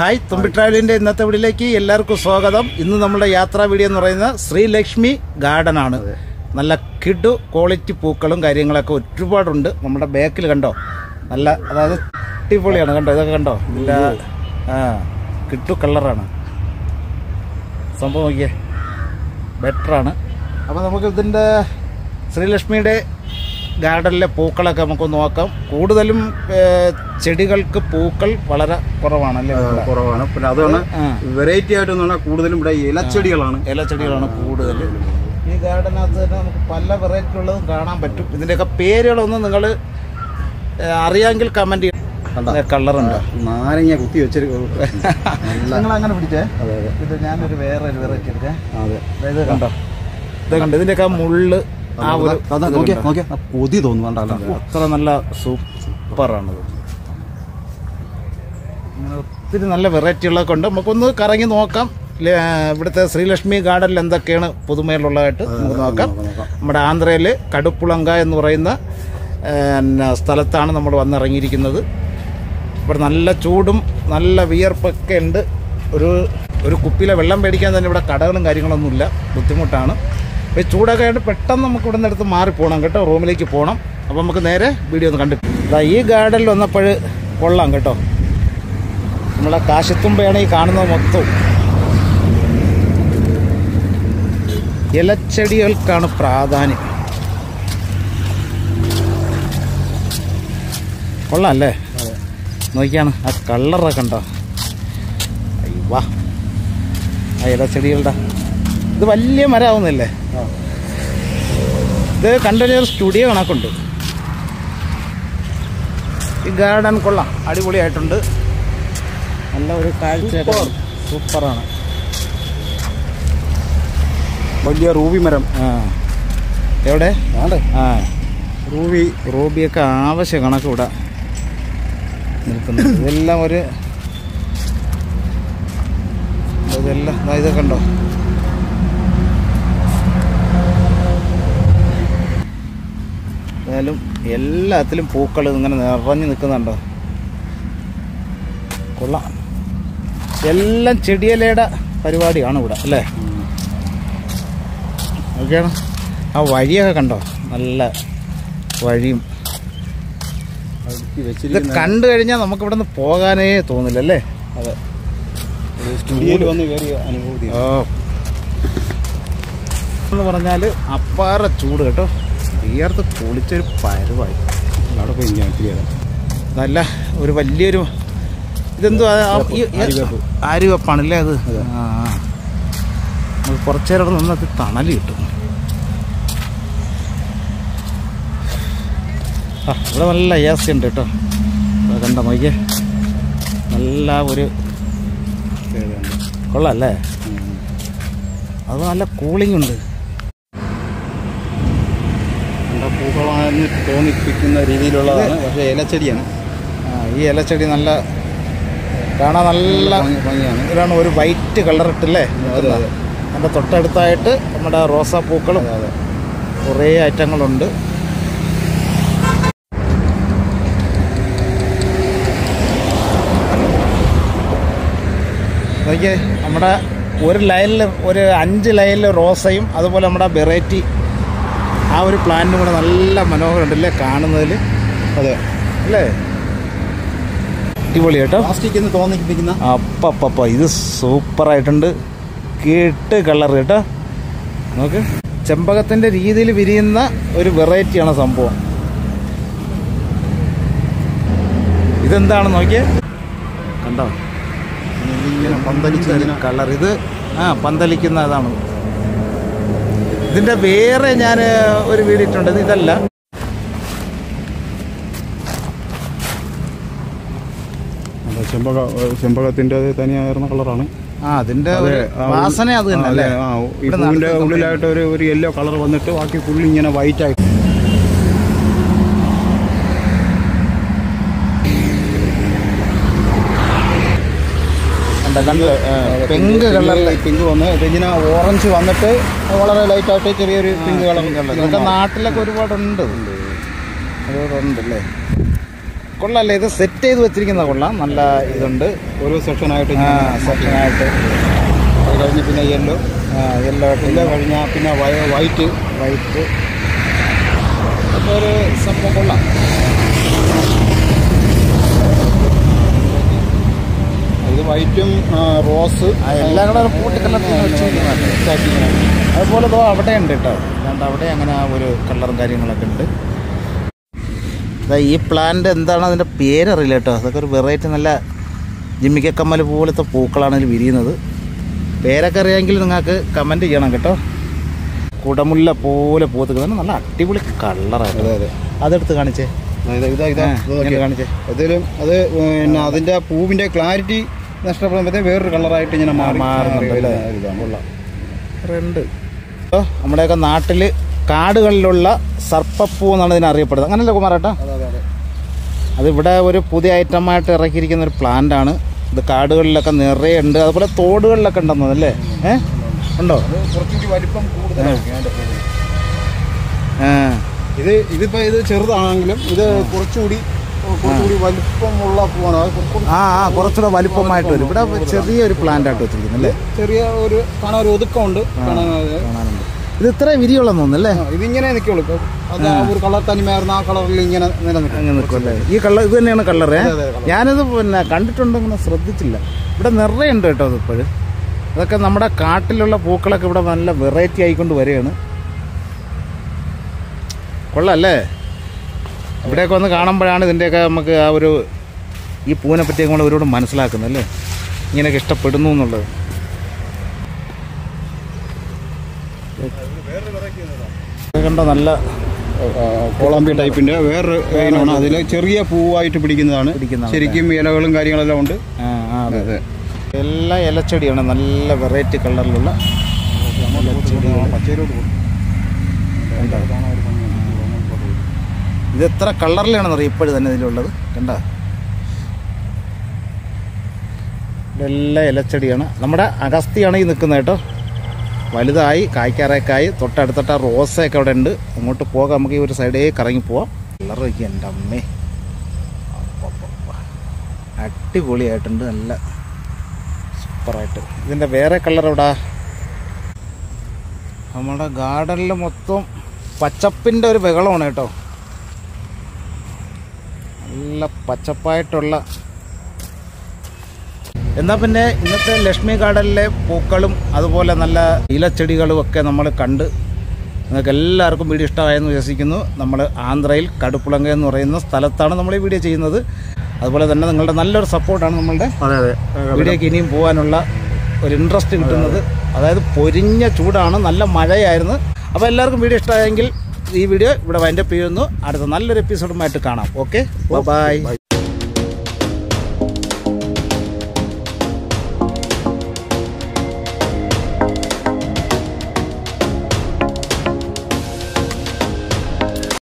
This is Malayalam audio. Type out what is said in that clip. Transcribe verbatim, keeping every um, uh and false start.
ഹായ്, തുമ്പി ട്രാവലിൻ്റെ ഇന്നത്തെ വീഡിയോയിലേക്ക് എല്ലാവർക്കും സ്വാഗതം. ഇന്ന് നമ്മുടെ യാത്രാ വീഡിയോ എന്ന് പറയുന്നത് ശ്രീലക്ഷ്മി ഗാർഡൻ ആണ്. നല്ല കിഡു ക്വാളിറ്റി പൂക്കളും കാര്യങ്ങളൊക്കെ ഒരുപാടുണ്ട്. നമ്മുടെ ബാക്കിൽ കണ്ടോ, നല്ല അതായത് അടിപൊളിയാണ്. കണ്ടോ, ഇതൊക്കെ കണ്ടോ, നല്ല ആ കിഡു കളറാണ് സംഭവം. നോക്കിയേ, ബെറ്ററാണ്. അപ്പോൾ നമുക്ക് ഇതിൻ്റെ ശ്രീലക്ഷ്മിയുടെ ഗാർഡനിലെ പൂക്കളൊക്കെ നമുക്ക് നോക്കാം. കൂടുതലും ചെടികൾക്ക് പൂക്കൾ വളരെ കുറവാണല്ലേ? കുറവാണ്. പിന്നെ അതുകൊണ്ട് വെറൈറ്റി ആയിട്ട് പറഞ്ഞാൽ കൂടുതലും ഇവിടെ ഇലച്ചെടികളാണ് ഇലച്ചെടികളാണ് കൂടുതൽ. ഈ ഗാർഡനകത്ത് തന്നെ നമുക്ക് പല വെറൈറ്റി ഉള്ളതും കാണാൻ പറ്റും. ഇതിൻ്റെയൊക്കെ പേരുകളൊന്നും നിങ്ങൾ അറിയാമെങ്കിൽ കമൻറ്റ് ചെയ്യാം. കളറുണ്ട്, നാരങ്ങ കുത്തി വെച്ചൊരു നിങ്ങൾ അങ്ങനെ പിടിച്ചേ. അതെ അതെ, ഇത് ഞാനൊരു വേറെ ഒരു വെറൈറ്റി എടുക്കാം. അതെ, ഇത് കണ്ടോ, ഇത് കണ്ടോ, ഇതിൻ്റെയൊക്കെ മുള്ള് ആ ഒരു കൊതി തോന്നുന്നുണ്ടല്ലോ. അത്ര നല്ല സൂപ്പറാണത്. ഒത്തിരി നല്ല വെറൈറ്റി ഉള്ളതൊക്കെ ഉണ്ട്. നമുക്കൊന്ന് കറങ്ങി നോക്കാം. ഇവിടുത്തെ ശ്രീലക്ഷ്മി ഗാർഡനിൽ എന്തൊക്കെയാണ് പുതുമയിലുള്ളതായിട്ട് നമുക്ക് നോക്കാം. നമ്മുടെ ആന്ധ്രയിൽ കടുപ്പുളങ്ക എന്ന് പറയുന്ന സ്ഥലത്താണ് നമ്മൾ വന്നിറങ്ങിയിരിക്കുന്നത്. ഇവിടെ നല്ല ചൂടും നല്ല വിയർപ്പൊക്കെ ഉണ്ട്. ഒരു ഒരു കുപ്പിയിലെ വെള്ളം മേടിക്കാൻ തന്നെ ഇവിടെ കടകളും കാര്യങ്ങളൊന്നുമില്ല, ബുദ്ധിമുട്ടാണ്. അപ്പോൾ ചൂടൊക്കെ ആയിട്ട് പെട്ടെന്ന് നമുക്ക് ഇവിടെ നിന്ന് അടുത്ത് മാറിപ്പോകണം കേട്ടോ, റൂമിലേക്ക് പോകണം. അപ്പോൾ നമുക്ക് നേരെ വീഡിയോ ഒന്ന് കണ്ടിട്ട് ഈ ഗാർഡനിൽ വന്നപ്പോൾ കൊള്ളാം കേട്ടോ. നമ്മളെ കാശിത്തുമ്പയാണ് ഈ കാണുന്നത് മൊത്തം. ഇലച്ചെടികൾക്കാണ് പ്രാധാന്യം. കൊള്ളാം അല്ലേ? നോക്കിയാണ് ആ കളറൊക്കെ ഉണ്ടോ. വാ, ആ ഇലച്ചെടികളുടെ ഇത് വലിയ മരമാവുന്നില്ലേ? ഇത് കണ്ടൊരു സ്റ്റുഡിയോ കണക്കുണ്ട്. ഈ ഗാർഡൻ കൊള്ളാം, അടിപൊളിയായിട്ടുണ്ട്. നല്ല ഒരു കാഴ്ച, സൂപ്പറാണ്. വലിയ റൂബി മരം. ആ, എവിടെ? ആ, റൂബി റൂബിയൊക്കെ ആവശ്യ കണക്ക് ഇവിടെ നിൽക്കുന്നു. ഇതെല്ലാം ഒരു ഇതെല്ലാം ഇതൊക്കെ ഉണ്ടോ. ഏതായാലും എല്ലാത്തിലും പൂക്കൾ ഇങ്ങനെ നിറഞ്ഞു നിൽക്കുന്നുണ്ടോ. കൊള്ളാം. എല്ലാം ചെടിയിലയുടെ പരിപാടിയാണ് ഇവിടെ അല്ലേ? ഓക്കെയാണ്. ആ വഴിയൊക്കെ കണ്ടോ, നല്ല വഴിയും. ഇത് കണ്ടു കഴിഞ്ഞാൽ നമുക്ക് ഇവിടെ നിന്ന് പോകാനേ തോന്നില്ല അല്ലേ? അതെ, സ്റ്റുഡിയോയിൽ വന്ന് കയറിയ അനുഭൂതി. ഓ, എന്ന് പറഞ്ഞാൽ അപ്പാറ ചൂട് കേട്ടോ. തീർത്ത് പൊളിച്ചൊരു പരുവായി. അവിടെ പോയി നല്ല ഒരു വലിയൊരു ഇതെന്തോ ആര്യവെപ്പാണല്ലേ അത്? ആ, നമുക്ക് കുറച്ചു നേരം അവിടെ നിന്നത് തണൽ കിട്ടും. ആ, ഇവിടെ നല്ല എ സി ഉണ്ട് കേട്ടോ. കണ്ട നോക്കിയേ, നല്ല ഒരു കൊള്ളാം അല്ലേ? അത് നല്ല കൂളിംഗ് ഉണ്ട്. പൂക്കളാണെന്ന് തോന്നിപ്പിക്കുന്ന രീതിയിലുള്ളതാണ്, പക്ഷേ ഇലച്ചെടിയാണ്. ആ, ഈ ഇലച്ചെടി നല്ല കാണാൻ നല്ല ഭംഗിയാണ്. ഇതാണ് ഒരു വൈറ്റ് കളറിട്ടല്ലേ? അതിൻ്റെ തൊട്ടടുത്തായിട്ട് നമ്മുടെ റോസാപ്പൂക്കളും കുറേ ഐറ്റങ്ങളുണ്ട്. നോക്കിയേ, നമ്മുടെ ഒരു ലൈനിൽ ഒരു അഞ്ച് ലൈനിൽ റോസയും അതുപോലെ നമ്മുടെ വെറൈറ്റി ആ ഒരു പ്ലാന്റും കൂടെ നല്ല മനോഹരമുണ്ടല്ലേ കാണുന്നതിൽ? അതെ അല്ലേ? അടിപൊളി കേട്ടോ. പ്ലാസ്റ്റിക് എന്ന് തോന്നിപ്പിക്കുന്ന അപ്പപ്പ ഇത് സൂപ്പറായിട്ടുണ്ട്. കേട്ട് കളർ കേട്ടോ. നോക്ക്, ചെമ്പകത്തിൻ്റെ രീതിയിൽ വിരിയുന്ന ഒരു വെറൈറ്റിയാണ് സംഭവം. ഇതെന്താണ് നോക്കിയേ, കണ്ടോ പന്തലിക്കുന്ന കളർ. ഇത് ആ പന്തലിക്കുന്ന അതാണ്. ഇതിൻ്റെ വേറെ ഞാൻ ഒരു വീഡിയോ ഇട്ടുണ്ട്, ഇതല്ല. ചെമ്പക ചെമ്പകത്തിൻ്റെ തനിയായിരുന്ന കളറാണ്. ആ, അതിൻ്റെ വാസന അത് തന്നെ അല്ലേ? ഈ പൂവിൻ്റെ ഉള്ളിലായിട്ട് ഒരു ഒരു യെല്ലോ കളർ വന്നിട്ട് ബാക്കി ഫുള്ളി ഇങ്ങനെ വൈറ്റ് ആയിട്ട്. പിങ്ക് കളറിൽ പിങ്ക് വന്ന് ഇങ്ങനെ ഓറഞ്ച് വന്നിട്ട് വളരെ ലൈറ്റായിട്ട് ചെറിയൊരു പിങ്ക് കളർ. ഇതൊക്കെ നാട്ടിലൊക്കെ ഒരുപാടുണ്ട്, ഒരുപാടുണ്ടല്ലേ? കൊള്ളാല്ലേ, ഇത് സെറ്റ് ചെയ്ത് വെച്ചിരിക്കുന്ന കൊള്ളാം, നല്ല ഇതുണ്ട്. ഓരോ സെക്ഷനായിട്ട് സെക്ഷനായിട്ട് അത് കഴിഞ്ഞ് പിന്നെ യെല്ലോ യെല്ലോ യെല്ലോ കഴിഞ്ഞാൽ പിന്നെ വൈറ്റ് വൈറ്റ് അപ്പോൾ ഒരു സംഭവം കൊള്ളാം. ഇത് വൈറ്റും റോസ് എല്ലാം കൂടെ കൂട്ടി കളറിൽ വെച്ചിരിക്കുന്നത്. അതുപോലെ ഇതോ അവിടെ ഉണ്ട് കേട്ടോ, അതുകൊണ്ട് അവിടെ അങ്ങനെ ആ ഒരു കളറും കാര്യങ്ങളൊക്കെ ഉണ്ട്. ഈ പ്ലാന്റ് എന്താണ് അതിൻ്റെ പേരറിയില്ല കേട്ടോ. അതൊക്കെ ഒരു വെറൈറ്റി നല്ല ജിമ്മിക്കമ്മൽ പോലത്തെ പൂക്കളാണ് ഇതിൽ വിരിയുന്നത്. പേരൊക്കെ അറിയാമെങ്കിൽ നിങ്ങൾക്ക് കമൻറ്റ് ചെയ്യണം കേട്ടോ. കുടമുല്ല പോലെ പൂത്തുക്കുന്നത് നല്ല അടിപൊളി കളറാണ്. അതെ അതെ അതെടുത്ത് കാണിച്ചേ, ഇതാ ഇതാ കാണിച്ചേ. ഏതായാലും അത് പിന്നെ അതിൻ്റെ പൂവിൻ്റെ ക്ലാരിറ്റി നഷ്ടപ്പെടുമ്പോഴത്തേ വേറൊരു കളറായിട്ട് ഇങ്ങനെ മാറുന്നുണ്ട്. രണ്ട് നമ്മുടെയൊക്കെ നാട്ടിൽ കാടുകളിലുള്ള സർപ്പപ്പൂ എന്നാണ് ഇതിനറിയപ്പെടുന്നത്, അങ്ങനല്ലേ കുമാരേട്ടാ? അതിവിടെ ഒരു പുതിയ ഐറ്റമായിട്ട് ഇറക്കിയിരിക്കുന്ന ഒരു പ്ലാന്റ് ആണ്. ഇത് കാടുകളിലൊക്കെ നിറയെ ഉണ്ട്, അതുപോലെ തോടുകളിലൊക്കെ ഉണ്ടെന്ന് അല്ലേ? ഏഹ് ഉണ്ടോ? കുറച്ചുകൂടി വലിപ്പം കൂടുതലാണ്. ആ ഇത് ഇതിപ്പോൾ ഇത് ചെറുതാണെങ്കിലും ഇത് കുറച്ചുകൂടി കുറച്ചുകൂടി വലിപ്പമുള്ള പൂവാണ്. ആ ആ കുറച്ചുകൂടെ വലിപ്പമായിട്ട് വരും. ഇവിടെ ചെറിയൊരു പ്ലാന്റ് ആയിട്ട് വെച്ചിരിക്കുന്നു അല്ലേ? ചെറിയ ഒരു കാണാൻ ഒരു ഒതുക്കമുണ്ട്, കാണാനുണ്ട്. ഇത് ഇത്ര വിരിയുള്ളെന്ന് തോന്നുന്നല്ലേ? ഇതിങ്ങനെ നിൽക്കുള്ളൂ. ഇപ്പം അത് ആ ഒരു കളർ തനിമയായിരുന്നു, ആ കളറിൽ ഇങ്ങനെ നിലനിൽക്കും നിൽക്കുമല്ലേ? ഈ കളർ ഇത് തന്നെയാണ് കളറ്. ഞാനിത് പിന്നെ കണ്ടിട്ടുണ്ടെങ്കിൽ ശ്രദ്ധിച്ചില്ല. ഇവിടെ നിറയുണ്ട് കേട്ടോ. അത് ഇപ്പോഴും അതൊക്കെ നമ്മുടെ കാട്ടിലുള്ള പൂക്കളൊക്കെ ഇവിടെ നല്ല വെറൈറ്റി ആയിക്കൊണ്ട് വരികയാണ്. കൊള്ളാല്ലേ? ഇവിടെയൊക്കെ വന്ന് കാണുമ്പോഴാണ് ഇതിൻ്റെയൊക്കെ നമുക്ക് ആ ഒരു ഈ പൂവിനെ പറ്റിയൊക്കെ നമ്മൾ ഒരുപാട് മനസ്സിലാക്കുന്നത് അല്ലേ, ഇങ്ങനെയൊക്കെ ഇഷ്ടപ്പെടുന്നു എന്നുള്ളത്. കണ്ടോ നല്ല കോളാമ്പി ടൈപ്പിന്റെ വേറൊരു ഇനമാണ്. അതിൽ ചെറിയ പൂവായിട്ട് പിടിക്കുന്നതാണ്. ശരിക്കും ഇലകളും കാര്യങ്ങളെല്ലാം ഉണ്ട്. അതെ, എല്ലാ ഇലച്ചെടിയാണ് നല്ല വെറൈറ്റി കളറിലുള്ള. ഇത് എത്ര കളറിലാണെന്ന് അറിയാം ഇപ്പോഴും തന്നെ ഇതിലുള്ളത്. കണ്ട ഇതെല്ലാം ഇലച്ചെടിയാണ്. നമ്മുടെ അഗസ്തിയാണ് ഈ നിൽക്കുന്നത് കേട്ടോ. വലുതായി കായ്ക്കാറേക്കായി തൊട്ടടുത്തിട്ട് റോസയൊക്കെ അവിടെ ഉണ്ട്. അങ്ങോട്ട് പോകാം, നമുക്ക് ഈ ഒരു സൈഡേ കറങ്ങി പോവാം. കളർ വയ്ക്കുക എൻ്റെ അമ്മേ, അടിപൊളിയായിട്ടുണ്ട്, നല്ല സൂപ്പറായിട്ട്. ഇതിൻ്റെ വേറെ കളർ എവിടാ? നമ്മുടെ ഗാർഡനിൽ മൊത്തം പച്ചപ്പിൻ്റെ ഒരു ബഹളമാണ് കേട്ടോ. നല്ല പച്ചപ്പായിട്ടുള്ള. എന്നാൽ പിന്നെ ഇന്നത്തെ ലക്ഷ്മി ഗാർഡനിലെ പൂക്കളും അതുപോലെ നല്ല ഇലച്ചെടികളും ഒക്കെ നമ്മൾ കണ്ട് നിങ്ങൾക്ക് എല്ലാവർക്കും വീഡിയോ ഇഷ്ടമായെന്ന് വിശ്വസിക്കുന്നു. നമ്മൾ ആന്ധ്രയിൽ കടുപ്പുളങ്ങ എന്ന് പറയുന്ന സ്ഥലത്താണ് നമ്മൾ ഈ വീഡിയോ ചെയ്യുന്നത്. അതുപോലെ തന്നെ നിങ്ങളുടെ നല്ലൊരു സപ്പോർട്ടാണ് നമ്മളുടെ വീഡിയോക്ക് ഇനിയും പോകാനുള്ള ഒരു ഇൻട്രസ്റ്റ് കിട്ടുന്നത്. അതായത് പൊരിഞ്ഞ ചൂടാണ്, നല്ല മഴയായിരുന്നു. അപ്പോൾ എല്ലാവർക്കും വീഡിയോ ഇഷ്ടമായെങ്കിൽ ഈ വീഡിയോ ഇവിടെ വൈൻഡപ്പ് ചെയ്യുന്നു. അടുത്ത നല്ലൊരു എപ്പിസോഡുമായിട്ട് കാണാം. Okay, by.